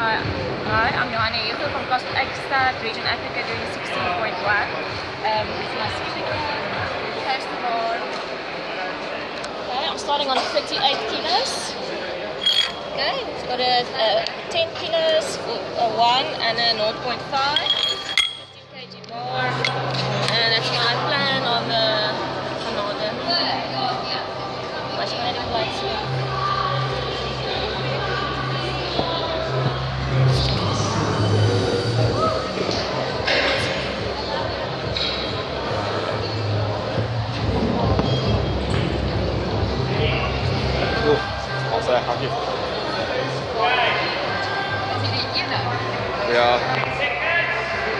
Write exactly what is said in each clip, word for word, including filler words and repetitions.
Hi, hi, I'm Johanna Hugo from Kazakhstan, Region Africa, doing sixteen point one. Um, it's my first of all. Okay, I'm starting on thirty-eight kilos. Okay, it's got a, a ten kilos, a one, and a zero point five. fifteen kilogram bar, and that's my plan on the another. What's my plates here? Say hug you. Yeah.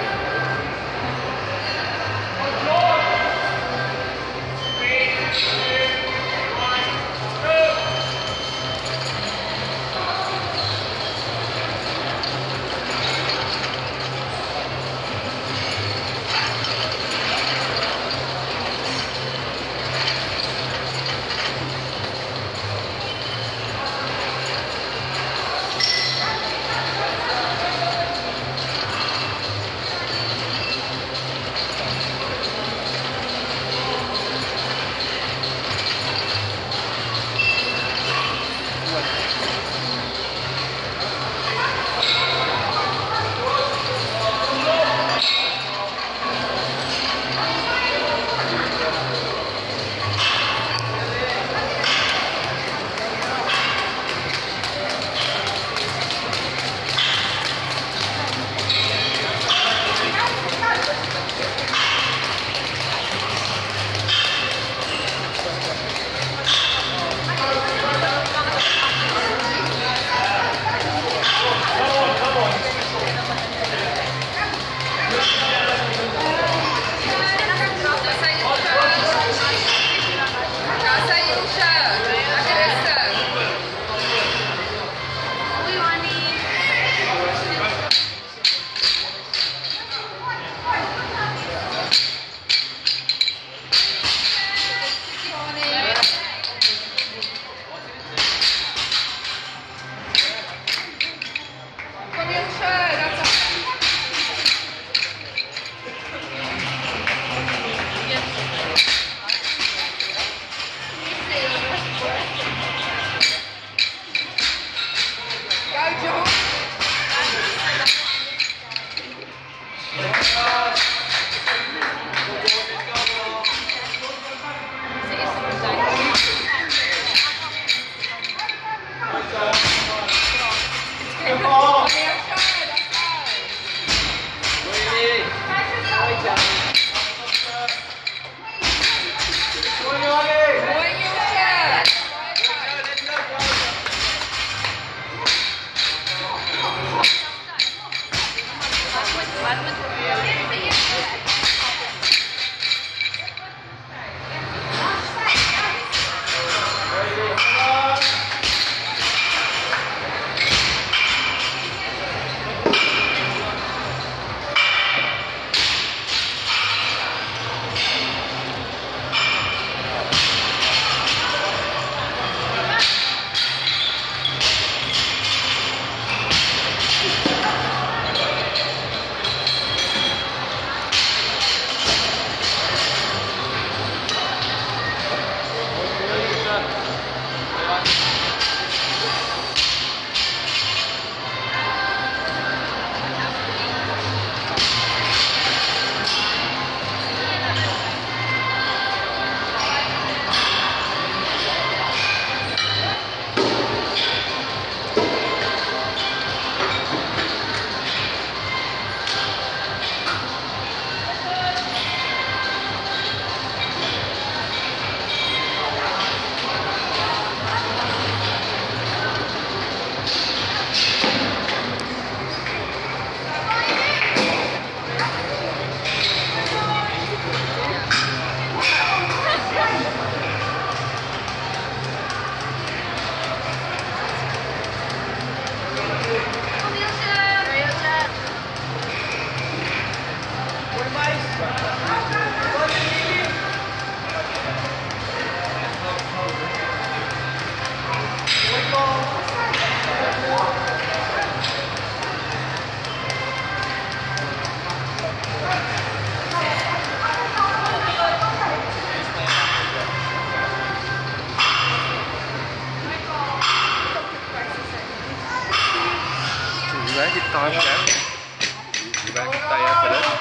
make it time, Cam. You make it time for this.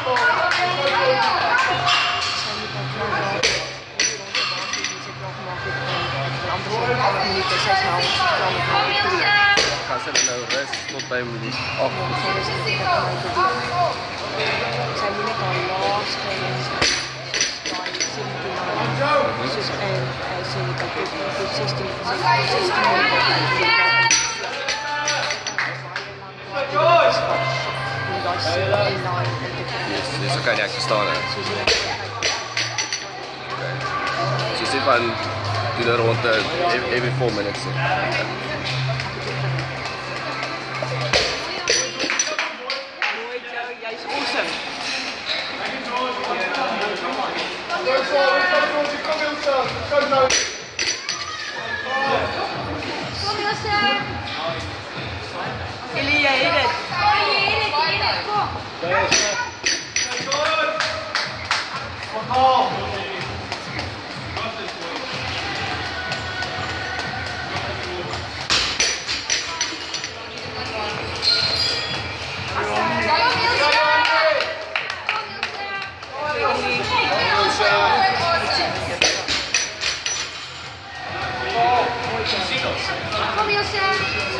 Gaan ze er nou rust tot bij minuut af. Zijn jullie dan last dus en zie ik dat dit zestien Dus dan kan je echt staan. Dus je ziet van doe dat rond uh, every four minutes. Jij is awesome. Ilya, hit it. Kom Josef!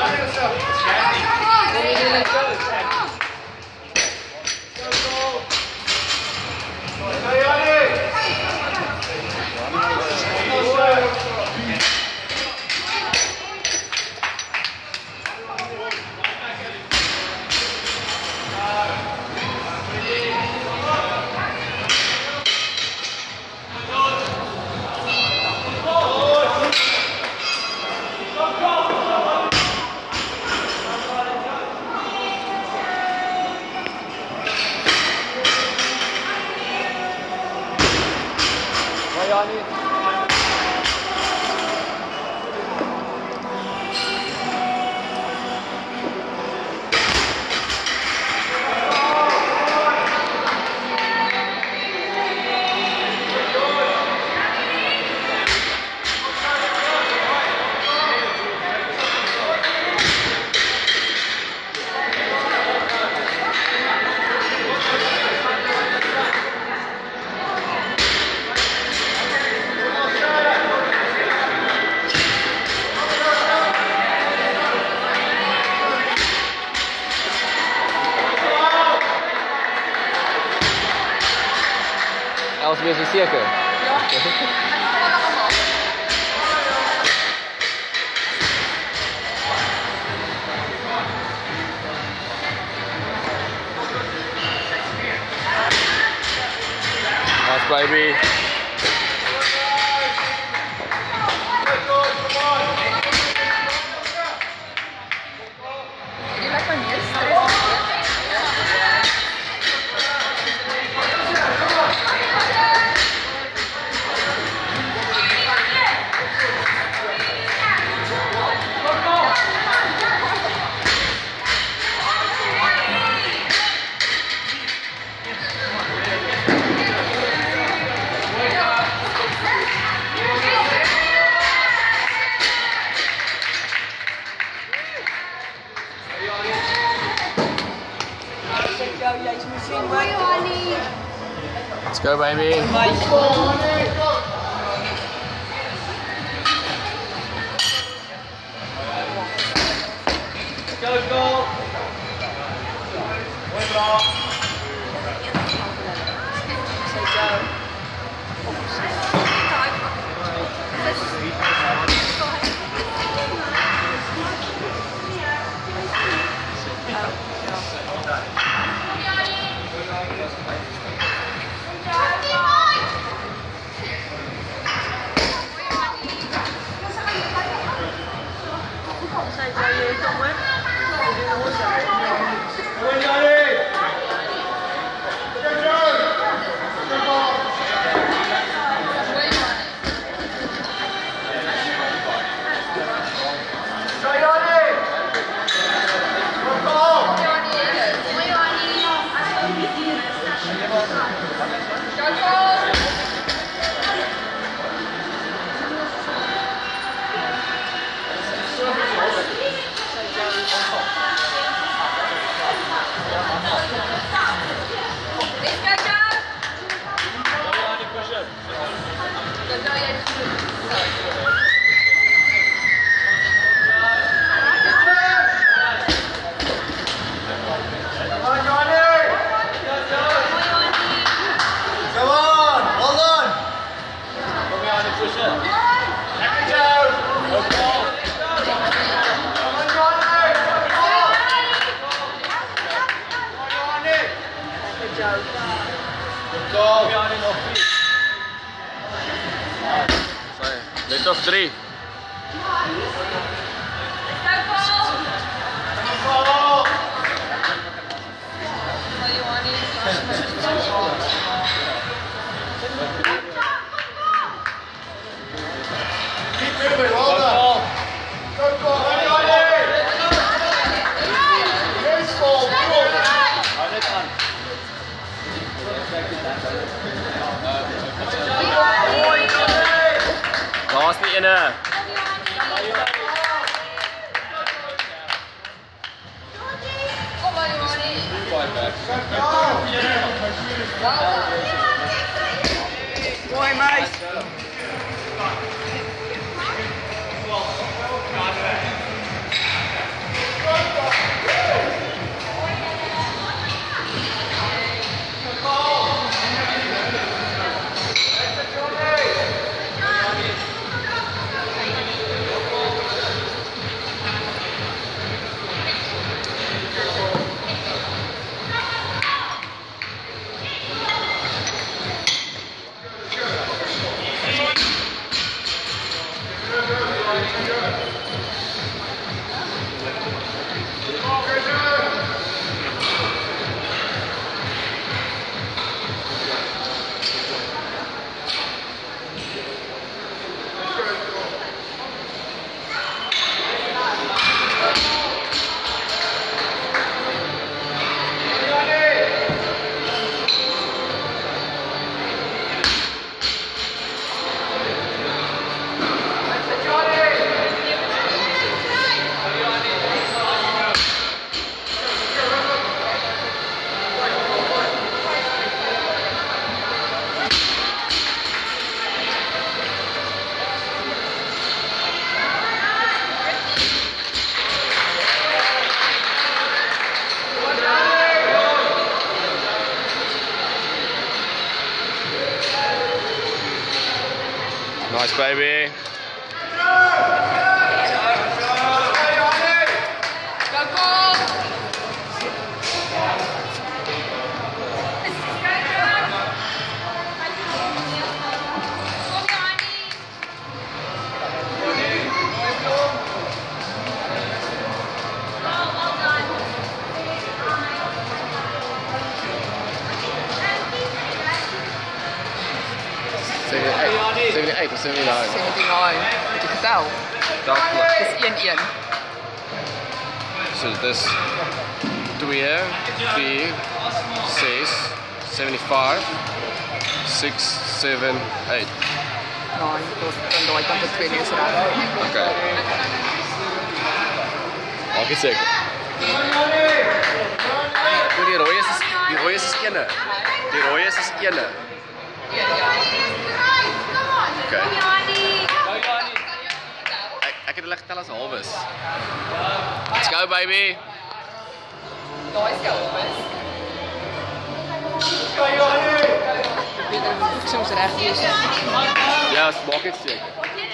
Els weer zo zeker? Ja. Nice baby. Let's go, baby. Go, go. Go, Sorry. Let off three. Daar's die ene. Mooi meis. Nice, baby. seventy-eight, seventy-eight or seventy-nine? seventy-nine. Heb je geteld? Dat Het is één één. So this twee, vier, zes, seventy-five, six, seven, eight. nine. Dan doe ik dat de twee nieuws raden. Oké. Maak het zeker. Goed, die rode is, die rode is ene. Die rode is ene. Oké. Ek het hulle getel as halwes. Let's go, baby. Daai is halwes. Soms reg wees. Ja, maak dit seker.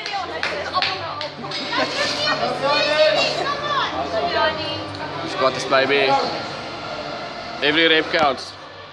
Squat this, baby. Every rep counts.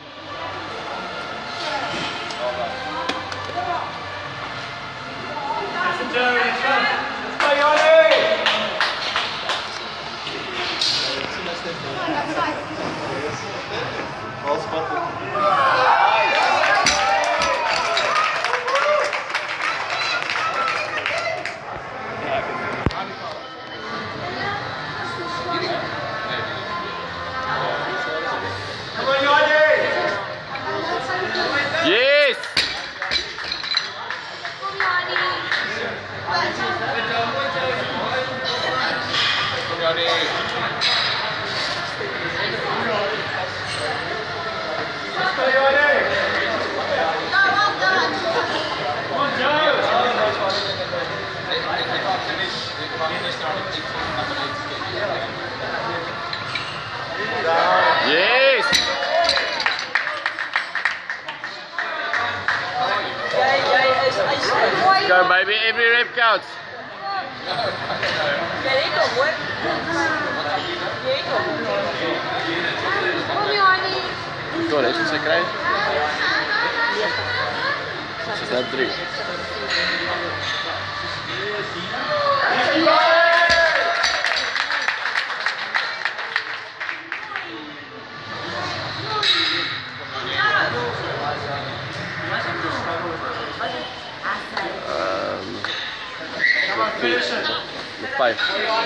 Yes! Yes! Go, baby, every rep counts. Go, let's just say, She's had three. Um, five.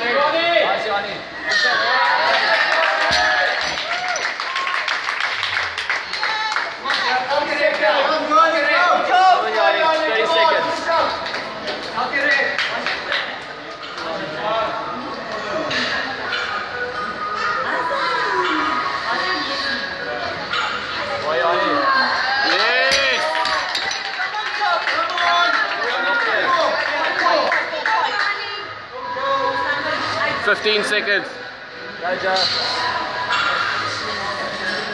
Fifteen seconds. Nice.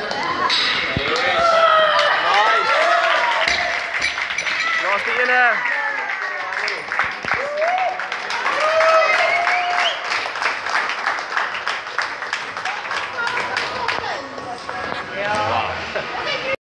Last in there.